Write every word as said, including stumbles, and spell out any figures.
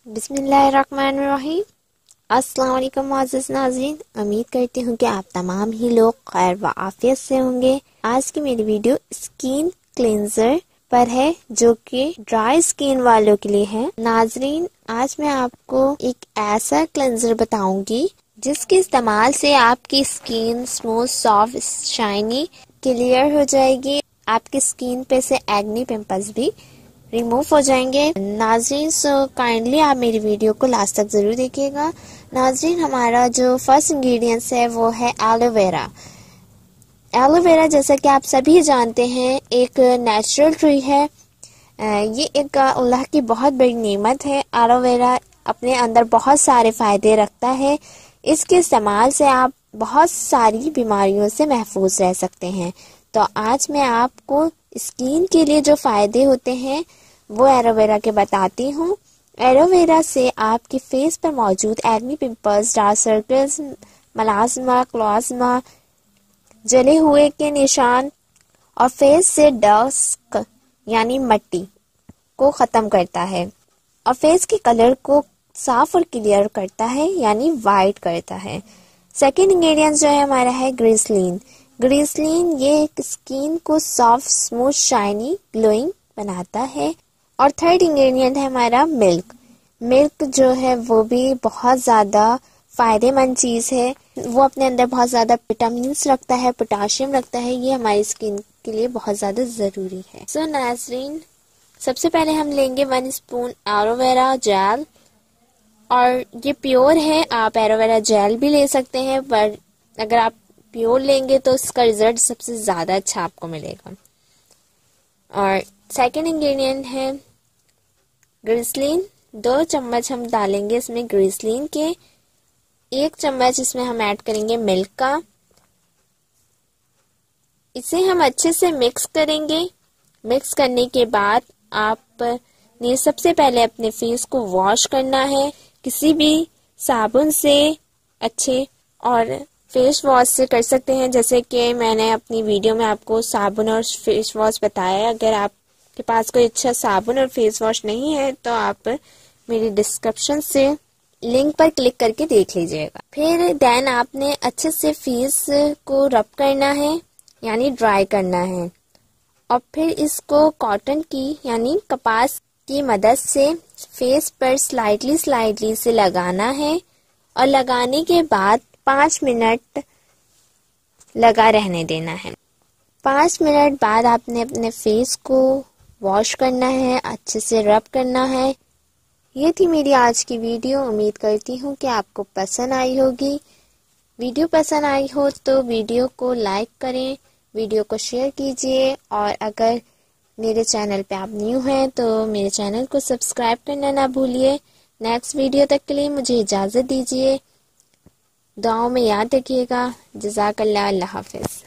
बिस्मिल्लाहिर्रहमानिर्रहीम। अस्सलाम वालेकुम मुअज़्ज़िज़ नाज़रीन, उम्मीद करती हूँ कि आप तमाम ही लोग खैर व आफियत से होंगे। आज की मेरी वीडियो स्किन क्लेंजर पर है जो कि ड्राई स्किन वालों के लिए है। नाज़रीन, आज मैं आपको एक ऐसा क्लेंजर बताऊंगी जिसके इस्तेमाल से आपकी skin smooth, soft, shiny, clear हो जाएगी। आपकी स्किन पे से एक्ने पिंपल्स भी रिमूव हो जाएंगे। नाज़रीन, सो काइंडली आप मेरी वीडियो को लास्ट तक जरूर देखिएगा। नाज़रीन, हमारा जो फर्स्ट इंग्रेडिएंट्स है वो है एलोवेरा। एलोवेरा जैसा कि आप सभी जानते हैं एक नेचुरल ट्री है। ये एक अल्लाह की बहुत बड़ी नेमत है। एलोवेरा अपने अंदर बहुत सारे फायदे रखता है। इसके इस्तेमाल से आप बहुत सारी बीमारियों से महफूज रह सकते हैं। तो आज मैं आपको स्किन के लिए जो फायदे होते हैं वो एलोवेरा के बताती हूँ। एलोवेरा से आपके फेस पर मौजूद acne pimples, dark circles, melasma, chloasma, जले हुए के निशान और फेस से डस्ट यानी मट्टी को खत्म करता है और फेस के कलर को साफ और क्लियर करता है यानी वाइट करता है। सेकेंड इंग्रेडिएंट जो है हमारा है ग्लिसरीन। ग्लिसरीन ये स्किन को सॉफ्ट, स्मूथ, शाइनी, ग्लोइंग बनाता है। और थर्ड इंग्रेडिएंट है हमारा मिल्क। मिल्क जो है वो भी बहुत ज़्यादा फायदेमंद चीज़ है। वो अपने अंदर बहुत ज़्यादा विटामिन रखता है, पोटाशियम रखता है। ये हमारी स्किन के लिए बहुत ज़्यादा ज़रूरी है। सो so, नाज़रीन, सबसे पहले हम लेंगे वन स्पून एलोवेरा जेल और ये प्योर है। आप एलोवेरा जेल भी ले सकते हैं, पर अगर आप प्योर लेंगे तो इसका रिजल्ट सबसे ज़्यादा अच्छा आपको मिलेगा। और सेकेंड इंग्रेडिएंट है ग्लिसरीन। दो चम्मच हम डालेंगे इसमें ग्लिसरीन के। एक चम्मच इसमें हम ऐड करेंगे मिल्क का। इसे हम अच्छे से मिक्स करेंगे। मिक्स करने के बाद आपने सबसे पहले अपने फेस को वॉश करना है किसी भी साबुन से अच्छे, और फेस वॉश से कर सकते हैं जैसे कि मैंने अपनी वीडियो में आपको साबुन और फेस वॉश बताया है। अगर आपके पास कोई अच्छा साबुन और फेस वॉश नहीं है तो आप मेरी डिस्क्रिप्शन से लिंक पर क्लिक करके देख लीजिएगा। फिर देन आपने अच्छे से फेस को रब करना है यानी ड्राई करना है और फिर इसको कॉटन की यानी कपास की मदद से फेस पर स्लाइडली स्लाइडली से लगाना है और लगाने के बाद पाँच मिनट लगा रहने देना है। पाँच मिनट बाद आपने अपने फेस को वॉश करना है, अच्छे से रब करना है। ये थी मेरी आज की वीडियो। उम्मीद करती हूँ कि आपको पसंद आई होगी। वीडियो पसंद आई हो तो वीडियो को लाइक करें, वीडियो को शेयर कीजिए और अगर मेरे चैनल पे आप न्यू हैं तो मेरे चैनल को सब्सक्राइब करना ना भूलिए। नेक्स्ट वीडियो तक के लिए मुझे इजाज़त दीजिए। दुआओं में याद रखिएगा। जज़ाकल्लाह। अल्लाह हाफ़िज़।